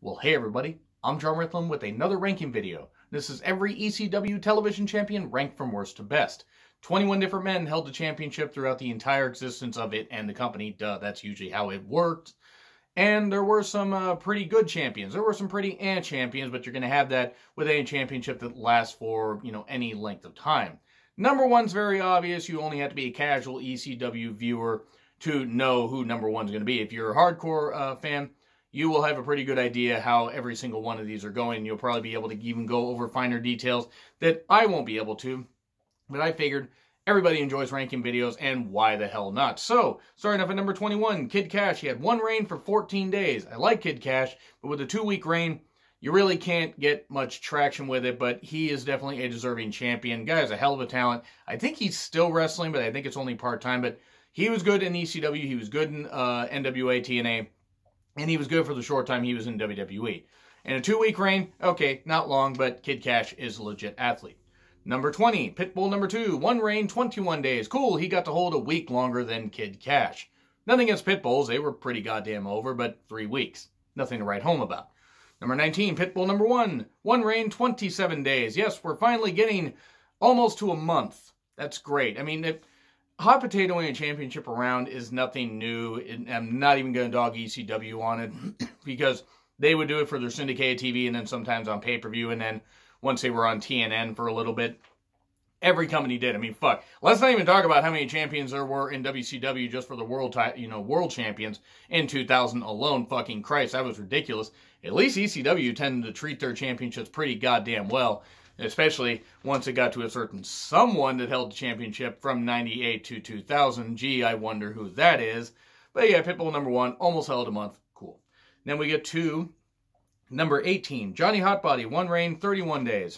Well, hey everybody, I'm John Rithlin with another ranking video. This is every ECW television champion ranked from worst to best. 21 different men held the championship throughout the entire existence of it and the company. Duh, that's usually how it worked. And there were some pretty good champions. There were some pretty champions, but you're going to have that with any championship that lasts for, any length of time. Number one's very obvious. You only have to be a casual ECW viewer to know who number one's going to be. If you're a hardcore fan, you will have a pretty good idea how every single one of these are going. You'll probably be able to even go over finer details that I won't be able to. But I figured everybody enjoys ranking videos, and why the hell not? So, starting off at number 21, Kid Kash. He had one reign for 14 days. I like Kid Kash, but with a 2-week reign, you really can't get much traction with it, but he is definitely a deserving champion. Guy is a hell of a talent. I think he's still wrestling, but I think it's only part-time. But he was good in ECW. He was good in NWA, TNA. And he was good for the short time he was in WWE. And a 2-week reign, okay, not long, but Kid Kash is a legit athlete. Number 20, Pitbull number 2, one reign, 21 days. Cool, he got to hold a week longer than Kid Kash. Nothing against Pitbulls, they were pretty goddamn over, but 3 weeks. Nothing to write home about. Number 19, Pitbull number 1, one reign, 27 days. Yes, we're finally getting almost to a month. That's great. I mean, hot potatoing a championship around is nothing new. I'm not even going to dog ECW on it because they would do it for their syndicated TV and then sometimes on pay-per-view, and then once they were on TNN for a little bit, every company did. I mean, fuck. Let's not even talk about how many champions there were in WCW just for the world champions in 2000 alone. Fucking Christ, that was ridiculous. At least ECW tended to treat their championships pretty goddamn well. Especially once it got to a certain someone that held the championship from 98 to 2000. Gee, I wonder who that is. But yeah, Pitbull number 1, almost held a month. Cool. Then we get to number 18, Johnny Hotbody, one reign, 31 days.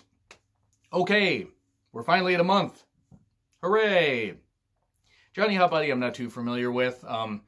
Okay, we're finally at a month. Hooray! Johnny Hotbody I'm not too familiar with.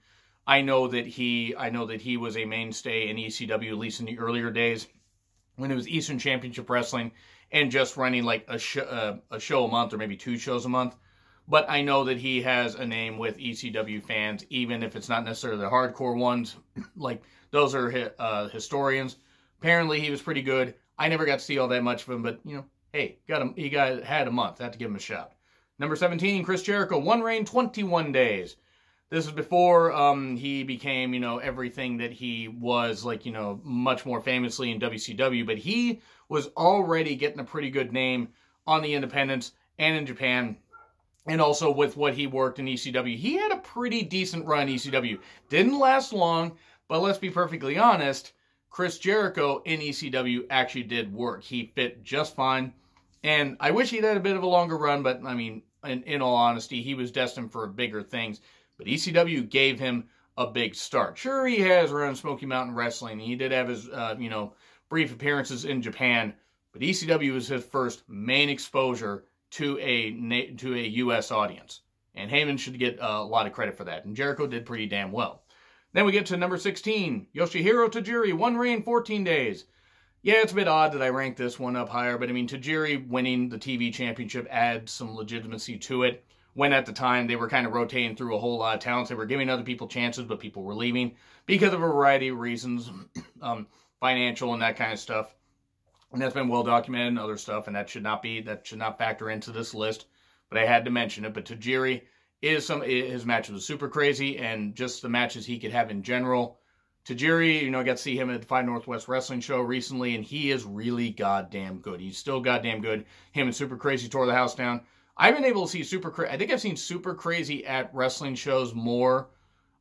I know that he was a mainstay in ECW, at least in the earlier days, when it was Eastern Championship Wrestling, and just running like a show a month or maybe 2 shows a month. But I know that he has a name with ECW fans, even if it's not necessarily the hardcore ones. Like, those are historians. Apparently, he was pretty good. I never got to see all that much of him, but, hey, he had a month. I had to give him a shout. Number 17, Chris Jericho, one reign, 21 days. This is before he became, everything that he was, like, much more famously in WCW. But he was already getting a pretty good name on the independents and in Japan. And also with what he worked in ECW. He had a pretty decent run in ECW. Didn't last long, but let's be perfectly honest, Chris Jericho in ECW actually did work. He fit just fine. And I wish he'd had a bit of a longer run, but, I mean, in all honesty, he was destined for bigger things. But ECW gave him a big start. Sure, he has run Smoky Mountain Wrestling. He did have his, brief appearances in Japan. But ECW was his first main exposure to a U.S. audience. And Heyman should get a lot of credit for that. And Jericho did pretty damn well. Then we get to number 16, Yoshihiro Tajiri, one reign, 14 days. Yeah, it's a bit odd that I ranked this one up higher, but I mean, Tajiri winning the TV championship adds some legitimacy to it. When at the time they were kind of rotating through a whole lot of talents. They were giving other people chances, but people were leaving because of a variety of reasons, financial and that kind of stuff. And that's been well documented and other stuff, and that should not factor into this list. But I had to mention it. But Tajiri his matches was super crazy, and just the matches he could have in general. Tajiri, I got to see him at the 5 Northwest Wrestling Show recently, and he is really goddamn good. He's still goddamn good. Him and Super Crazy tore the house down. I've been able to see I think I've seen Super Crazy at wrestling shows more,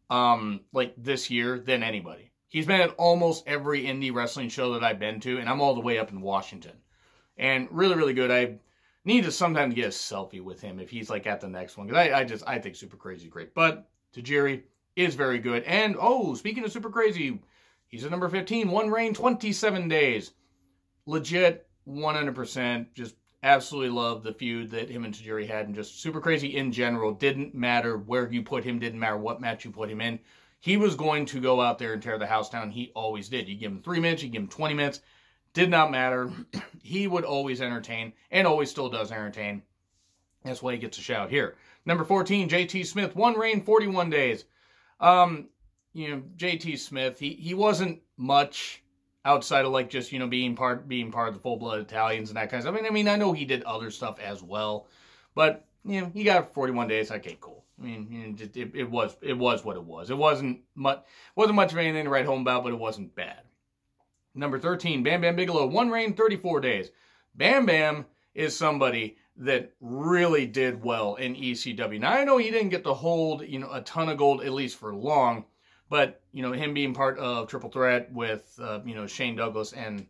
like this year than anybody. He's been at almost every indie wrestling show that I've been to, and I'm all the way up in Washington. And really, really good. I need to sometimes get a selfie with him if he's like at the next one, because I think Super Crazy is great. But Tajiri is very good. And, speaking of Super Crazy, he's at number 15, one reign, 27 days. Legit, 100%, just absolutely love the feud that him and Tajiri had, and just Super Crazy in general. Didn't matter where you put him, didn't matter what match you put him in. He was going to go out there and tear the house down. He always did. You give him 3 minutes, you give him 20 minutes. Did not matter. He would always entertain, and always still does entertain. That's why he gets a shout here. Number 14, JT Smith, one reign, 41 days. JT Smith, he wasn't much outside of like just, you know, being part of the full-blood Italians and that kind of stuff. I mean, I know he did other stuff as well, but you know, he got 41 days. Okay, cool. I mean, you know, it was what it was. It wasn't much of anything to write home about, but it wasn't bad. Number 13, Bam Bam Bigelow, 1 reign, 34 days. Bam Bam is somebody that really did well in ECW. Now, I know he didn't get to hold, you know, a ton of gold, at least for long, but, you know, him being part of Triple Threat with, you know, Shane Douglas and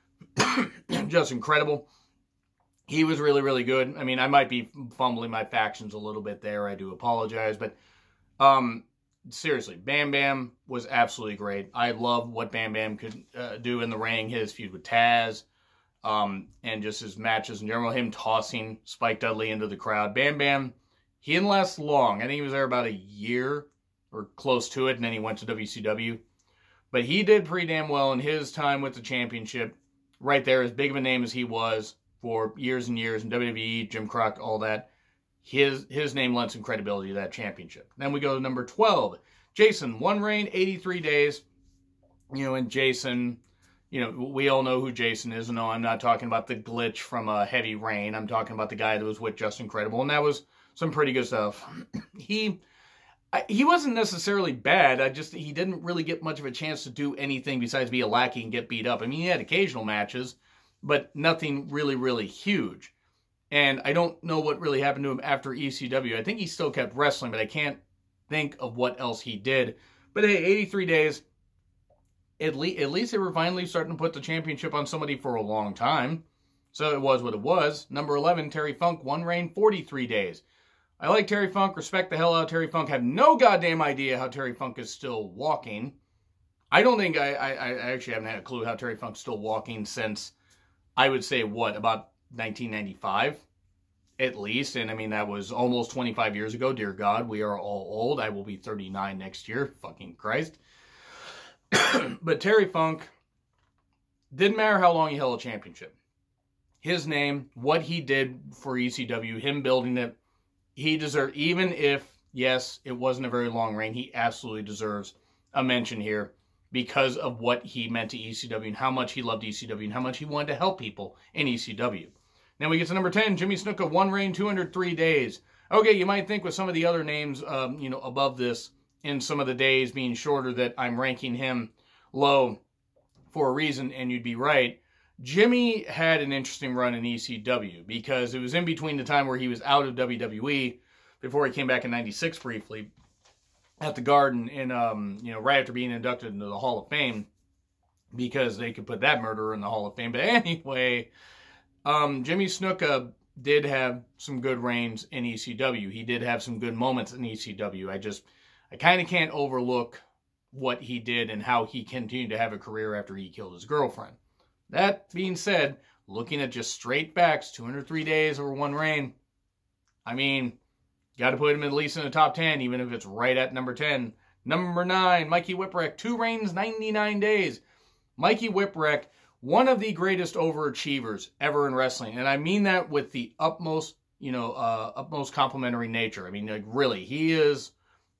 just incredible. He was really, really good. I mean, I might be fumbling my factions a little bit there. I do apologize, but seriously, Bam Bam was absolutely great. I love what Bam Bam could do in the ring, his feud with Taz, and just his matches in general, him tossing Spike Dudley into the crowd. Bam Bam, he didn't last long. I think he was there about a year or close to it, and then he went to WCW. But he did pretty damn well in his time with the championship. Right there, as big of a name as he was for years and years in WWE, Jim Crockett, all that, his name lent some credibility to that championship. Then we go to number 12, Jason, 1 reign, 83 days. You know, and Jason, you know, we all know who Jason is. No, I'm not talking about the glitch from Heavy Rain. I'm talking about the guy that was with Just Incredible, and that was some pretty good stuff. He wasn't necessarily bad. He didn't really get much of a chance to do anything besides be a lackey and get beat up. I mean, he had occasional matches, but nothing really, really huge. And I don't know what really happened to him after ECW. I think he still kept wrestling, but I can't think of what else he did. But hey, 83 days. At least they were finally starting to put the championship on somebody for a long time. So it was what it was. Number 11, Terry Funk, 1 reign, 43 days. I like Terry Funk, respect the hell out of Terry Funk. Have no goddamn idea how Terry Funk is still walking. I don't think I actually haven't had a clue how Terry Funk's still walking since, I would say, what, about 1995? At least. And I mean, that was almost 25 years ago. Dear God, we are all old. I will be 39 next year. Fucking Christ. But Terry Funk, didn't matter how long he held a championship. His name, what he did for ECW, him building it, he deserved, even if, yes, it wasn't a very long reign, he absolutely deserves a mention here because of what he meant to ECW and how much he loved ECW and how much he wanted to help people in ECW. Now we get to number 10, Jimmy Snuka, 1 reign, 203 days. Okay, you might think with some of the other names, you know, above this, in some of the days being shorter, that I'm ranking him low for a reason, and you'd be right. Jimmy had an interesting run in ECW because it was in between the time where he was out of WWE before he came back in '96 briefly at the Garden, and you know, right after being inducted into the Hall of Fame, because they could put that murderer in the Hall of Fame. But anyway, Jimmy Snuka did have some good reigns in ECW. He did have some good moments in ECW. I kind of can't overlook what he did and how he continued to have a career after he killed his girlfriend. That being said, looking at just straight facts, 203 days over 1 reign, I mean, got to put him at least in the top 10, even if it's right at number 10. Number 9, Mikey Whipwreck, 2 reigns, 99 days. Mikey Whipwreck, one of the greatest overachievers ever in wrestling, and I mean that with the utmost, you know, utmost complimentary nature. I mean, like, really, he is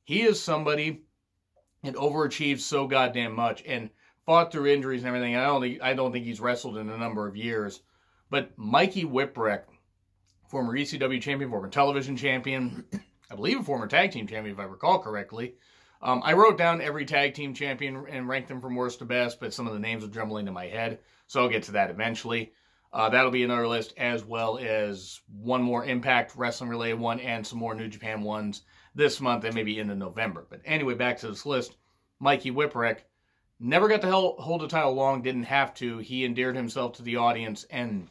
somebody that overachieved so goddamn much and fought through injuries and everything. I don't think he's wrestled in a number of years. But Mikey Whipwreck, former ECW champion, former television champion, I believe a former tag team champion, if I recall correctly. I wrote down every tag team champion and ranked them from worst to best, but some of the names are jumbling into my head, so I'll get to that eventually. That'll be another list, as well as one more Impact Wrestling-related one and some more New Japan ones this month and maybe into November. But anyway, back to this list. Mikey Whipwreck never got to hold a title long, didn't have to. He endeared himself to the audience and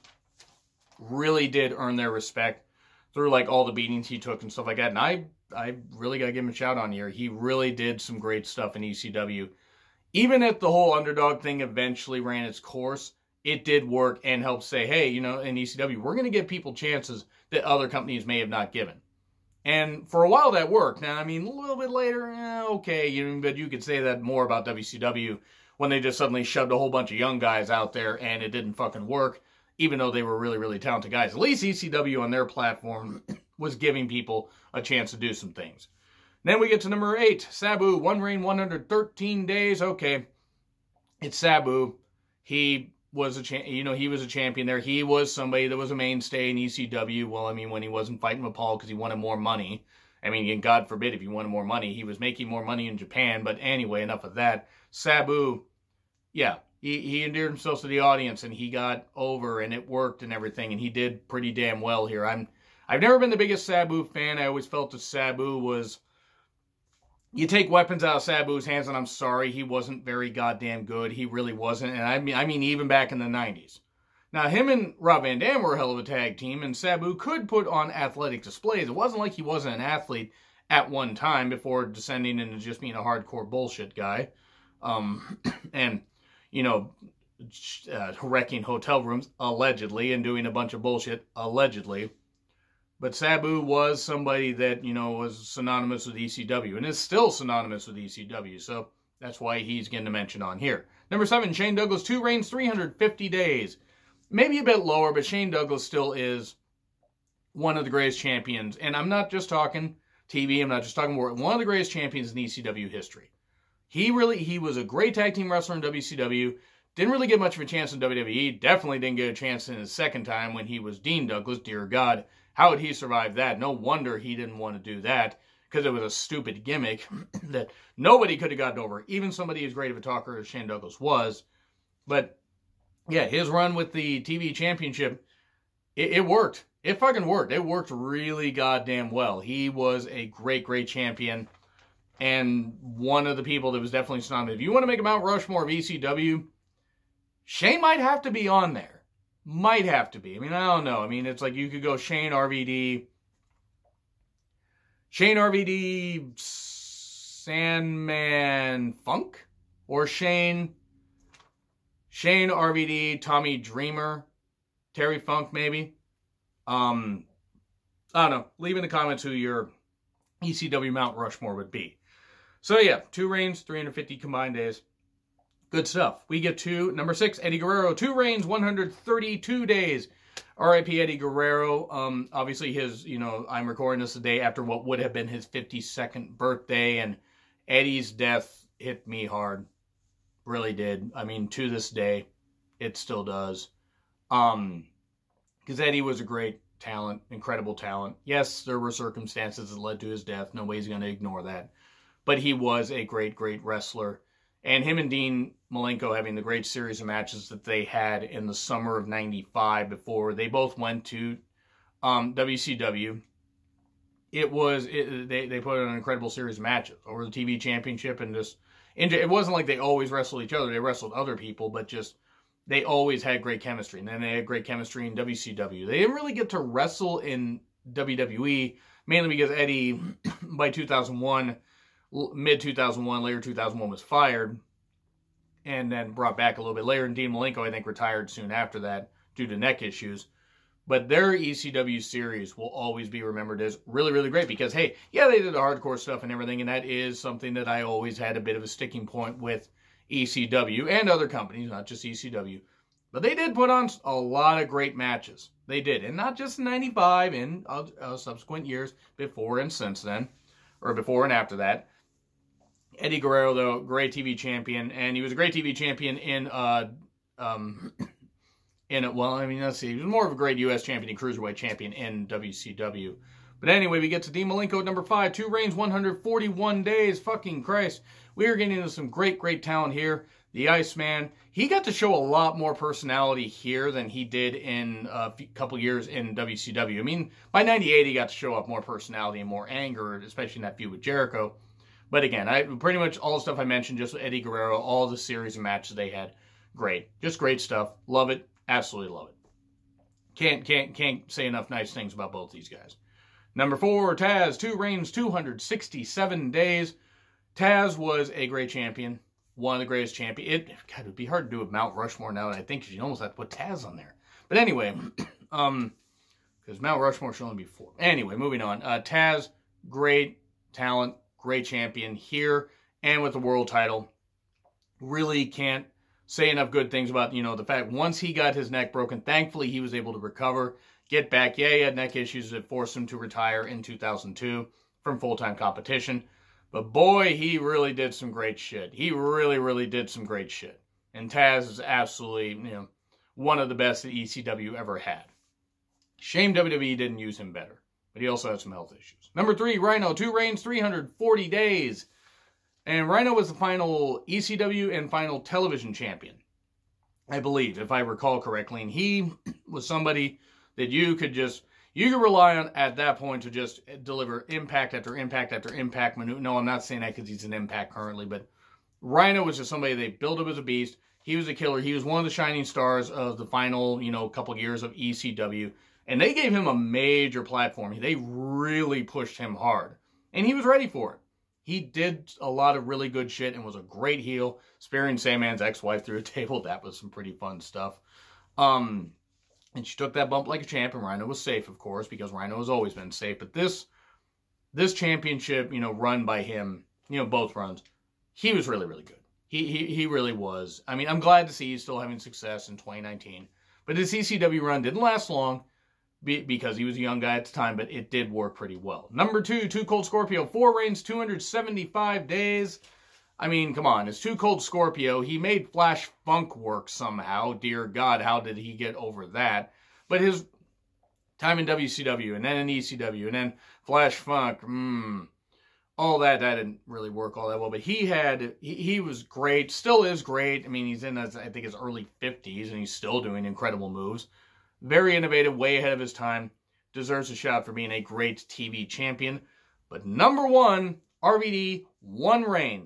really did earn their respect through like all the beatings he took and stuff like that. And I really got to give him a shout on here. He really did some great stuff in ECW. Even if the whole underdog thing eventually ran its course, it did work and helped say, hey, you know, in ECW, we're going to give people chances that other companies may have not given. And for a while that worked. Now, I mean, a little bit later, okay, but you could say that more about WCW when they just suddenly shoved a whole bunch of young guys out there and it didn't fucking work, even though they were really, really talented guys. At least ECW on their platform was giving people a chance to do some things. Then we get to number 8, Sabu, 1 reign, 113 days. Okay, it's Sabu. he was he was a champion there. He was somebody that was a mainstay in ECW. Well, I mean, when he wasn't fighting with Paul because he wanted more money. I mean, God forbid if he wanted more money. He was making more money in Japan. But anyway, enough of that. Sabu, yeah, he endeared himself to the audience, and he got over, and it worked and everything, and he did pretty damn well here. I've never been the biggest Sabu fan. I always felt that Sabu was... You take weapons out of Sabu's hands, and I'm sorry, he wasn't very goddamn good. He really wasn't, and I mean even back in the 90s. Now, him and Rob Van Dam were a hell of a tag team, and Sabu could put on athletic displays. It wasn't like he wasn't an athlete at one time before descending into just being a hardcore bullshit guy. And, wrecking hotel rooms, allegedly, and doing a bunch of bullshit, allegedly. But Sabu was somebody that, was synonymous with ECW, and is still synonymous with ECW, so that's why he's getting a mention on here. Number 7, Shane Douglas, 2 reigns, 350 days. Maybe a bit lower, but Shane Douglas still is one of the greatest champions. And I'm not just talking TV, I'm not just talking world. One of the greatest champions in ECW history. He was a great tag team wrestler in WCW. Didn't really get much of a chance in WWE. Definitely didn't get a chance in his second time when he was Dean Douglas. Dear God, how would he survive that? No wonder he didn't want to do that, because it was a stupid gimmick that nobody could have gotten over. Even somebody as great of a talker as Shane Douglas was. But yeah, his run with the TV championship, it worked. It fucking worked. It worked really goddamn well. He was a great, great champion. And one of the people that was definitely synonymous. If you want to make a Mount Rushmore of ECW, Shane might have to be on there. Might have to be. I mean, I don't know. I mean, it's like you could go Shane RVD, Sandman Funk, or Shane RVD, Tommy Dreamer, Terry Funk, maybe. I don't know. Leave in the comments who your ECW Mount Rushmore would be. So yeah, 2 reigns, 350 combined days. Good stuff. We get to number 6, Eddie Guerrero. 2 reigns, 132 days. R.I.P. Eddie Guerrero. Obviously his, I'm recording this the day after what would have been his 52nd birthday, and Eddie's death hit me hard. Really did. I mean, to this day, it still does. Because Eddie was a great talent, incredible talent. Yes, there were circumstances that led to his death. Nobody's going to ignore that. But he was a great, great wrestler. And him and Dean Malenko having the great series of matches that they had in the summer of '95 before they both went to WCW. They put on an incredible series of matches over the TV championship, and it wasn't like they always wrestled each other. They wrestled other people, but just they always had great chemistry. And then they had great chemistry in WCW. They didn't really get to wrestle in WWE, mainly because Eddie, by 2001, mid-2001, later 2001, was fired, and then brought back a little bit later. And Dean Malenko, I think, retired soon after that due to neck issues. But their ECW series will always be remembered as really, really great because, hey, yeah, they did the hardcore stuff and everything, and that is something that I always had a bit of a sticking point with ECW and other companies, not just ECW. But they did put on a lot of great matches. They did, and not just in '95, in subsequent years before and since then, or before and after that. Eddie Guerrero, though, great TV champion, and he was a great TV champion let's see, he was more of a great U.S. champion and cruiserweight champion in WCW. But anyway, we get to Dean Malenko at number 5, 2 reigns, 141 days. Fucking Christ. We are getting into some great, great talent here. The Iceman, he got to show a lot more personality here than he did in a couple years in WCW. I mean, by '98, he got to show up more personality and more anger, especially in that feud with Jericho. But again, pretty much all the stuff I mentioned, just Eddie Guerrero, all the series of matches they had, great. Just great stuff. Love it. Absolutely love it. Can't say enough nice things about both these guys. Number 4, Taz, 2 reigns, 267 days. Taz was a great champion. One of the greatest champions. God, it would be hard to do a Mount Rushmore now that I think, because you almost have to put Taz on there. But anyway, because Mount Rushmore should only be 4. Anyway, moving on. Taz, great talent, great champion here and with the world title. Really can't say enough good things about, the fact once he got his neck broken, thankfully he was able to recover, get back. Yeah, he had neck issues that forced him to retire in 2002 from full-time competition. But boy, he really did some great shit. He really, really did some great shit. And Taz is absolutely, one of the best that ECW ever had. Shame WWE didn't use him better, but he also had some health issues. Number 3, Rhino, 2 reigns, 340 days. And Rhino was the final ECW and final television champion, I believe, if I recall correctly. And he was somebody that you could rely on at that point to just deliver impact after impact after impact. No, I'm not saying that because he's an Impact currently, but Rhino was just somebody they built up as a beast. He was a killer. He was one of the shining stars of the final, couple years of ECW. And they gave him a major platform. They really pushed him hard. And he was ready for it. He did a lot of really good shit and was a great heel, spearing Sandman's ex-wife through a table. That was some pretty fun stuff. And she took that bump like a champ, and Rhino was safe, of course, because Rhino has always been safe. But this championship, run by him, both runs, he was really, really good. He really was. I mean, I'm glad to see he's still having success in 2019. But his ECW run didn't last long because he was a young guy at the time, but it did work pretty well. Number 2, Too Cold Scorpio, 4 reigns, 275 days. I mean, come on, it's Too Cold Scorpio. He made Flash Funk work somehow. Dear God, how did he get over that? But his time in WCW, and then in ECW, and then Flash Funk, all that didn't really work all that well. But he was great, still is great. I mean, he's in, I think, his early 50s, and he's still doing incredible moves. Very innovative, way ahead of his time. Deserves a shot for being a great TV champion. But number 1, RVD, 1 reign,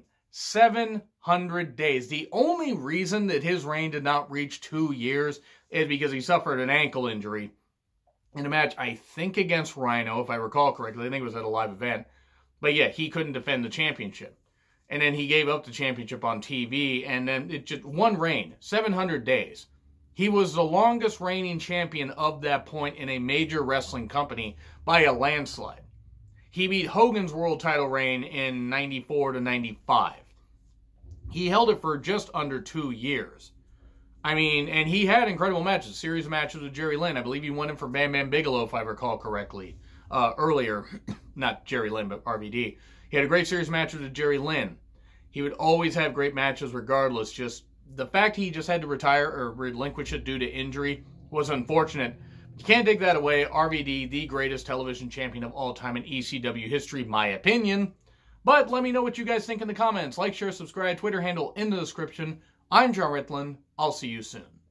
700 days. The only reason that his reign did not reach 2 years is because he suffered an ankle injury in a match, I think, against Rhino, if I recall correctly. I think it was at a live event. But yeah, he couldn't defend the championship. And then he gave up the championship on TV, and then it just 1 reign, 700 days. He was the longest reigning champion of that point in a major wrestling company by a landslide. He beat Hogan's world title reign in 94 to 95. He held it for just under 2 years. I mean, and he had incredible matches, a series of matches with Jerry Lynn. I believe he won him for Bam Bam Bigelow, if I recall correctly, earlier. Not Jerry Lynn, but RVD. He had a great series of matches with Jerry Lynn. He would always have great matches regardless. Just the fact he just had to retire or relinquish it due to injury was unfortunate. You can't take that away. RVD, the greatest television champion of all time in ECW history, my opinion. But let me know what you guys think in the comments. Like, share, subscribe, Twitter handle in the description. I'm John Ritlin. I'll see you soon.